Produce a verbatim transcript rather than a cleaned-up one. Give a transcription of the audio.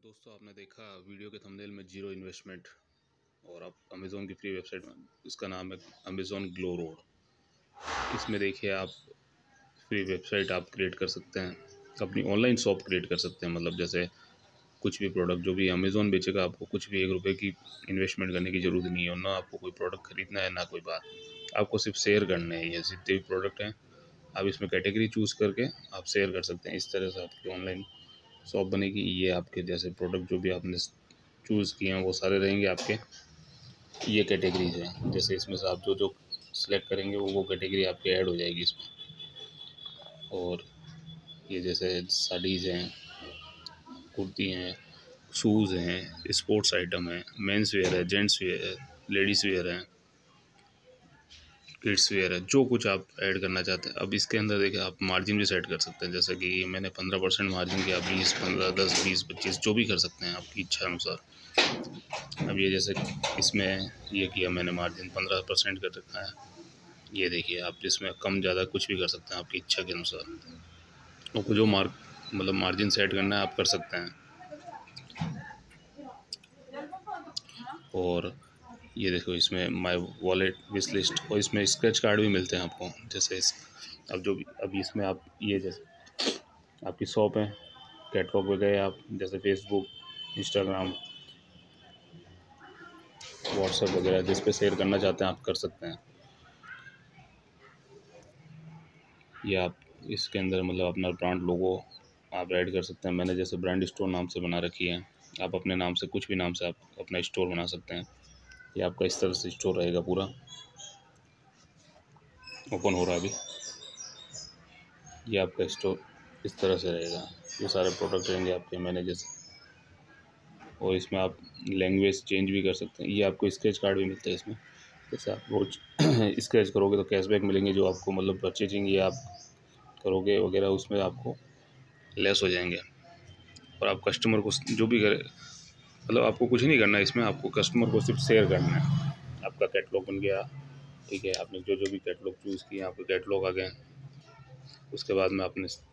दोस्तों आपने देखा वीडियो के थंबनेल में जीरो इन्वेस्टमेंट और आप अमेज़ोन की फ्री वेबसाइट में, इसका नाम है अमेज़ोन ग्लो रोड। इसमें देखिए आप फ्री वेबसाइट आप क्रिएट कर सकते हैं, अपनी ऑनलाइन शॉप क्रिएट कर सकते हैं। मतलब जैसे कुछ भी प्रोडक्ट जो भी अमेज़ोन बेचेगा, आपको कुछ भी एक रुपये की इन्वेस्टमेंट करने की ज़रूरत नहीं है, और ना आपको कोई प्रोडक्ट खरीदना है ना कोई बात, आपको सिर्फ शेयर करने हैं। ये जितने भी प्रोडक्ट हैं आप इसमें कैटेगरी चूज़ करके आप शेयर कर सकते हैं। इस तरह से आपकी ऑनलाइन शॉप बनेगी। ये आपके जैसे प्रोडक्ट जो भी आपने चूज़ किए हैं वो सारे रहेंगे आपके, ये कैटेगरीज हैं। जैसे इसमें से आप जो जो सिलेक्ट करेंगे वो वो कैटेगरी आपकी ऐड हो जाएगी इसमें। और ये जैसे साड़ीज़ हैं, कुर्ती हैं, शूज़ हैं, स्पोर्ट्स आइटम हैं, मेंस वेयर है, जेंट्स वेयर है, लेडीज़ वेयर है, किड्स वेयर है, जो कुछ आप ऐड करना चाहते हैं। अब इसके अंदर देखिए आप मार्जिन भी सेट कर सकते हैं। जैसे कि मैंने पंद्रह परसेंट मार्जिन किया, बीस पंद्रह दस बीस पच्चीस जो भी कर सकते हैं आपकी इच्छा अनुसार। अब ये जैसे इसमें ये किया मैंने, मार्जिन पंद्रह परसेंट कर रखा है। ये देखिए आप इसमें कम ज़्यादा कुछ भी कर सकते हैं आपकी इच्छा के अनुसार। आपको जो मार्क मतलब मार्जिन सेट करना है आप कर सकते हैं। और ये देखो इसमें माय वॉलेट विश लिस्ट, और इसमें स्क्रैच कार्ड भी मिलते हैं आपको। जैसे इस अब जो अभी इसमें आप ये जैसे आपकी शॉप है, कैटलॉग पे गए आप, जैसे फेसबुक, इंस्टाग्राम, व्हाट्सएप वगैरह जिस पे शेयर करना चाहते हैं आप कर सकते हैं। ये आप इसके अंदर मतलब अपना ब्रांड लोगो आप ऐड कर सकते हैं। मैंने जैसे ब्रांड स्टोर नाम से बना रखी है, आप अपने नाम से कुछ भी नाम से आप अपना स्टोर बना सकते हैं। ये आपका इस तरह से स्टोर रहेगा, पूरा ओपन हो रहा है अभी। ये आपका स्टोर इस तरह से रहेगा, ये सारे प्रोडक्ट रहेंगे आपके मैंने जैसे। और इसमें आप लैंग्वेज चेंज भी कर सकते हैं। ये आपको स्क्रैच कार्ड भी मिलता है इसमें। जैसे आप रोज स्क्रैच करोगे तो कैशबैक मिलेंगे, जो आपको मतलब परचेजिंग ये आप करोगे वगैरह उसमें आपको लेस हो जाएंगे। और आप कस्टमर को जो भी करे, मतलब आपको कुछ नहीं करना है इसमें, आपको कस्टमर को सिर्फ शेयर करना है। आपका कैटलॉग बन गया, ठीक है, आपने जो जो भी कैटलॉग चूज़ किए आपके कैटलॉग आ गए। उसके बाद में आपने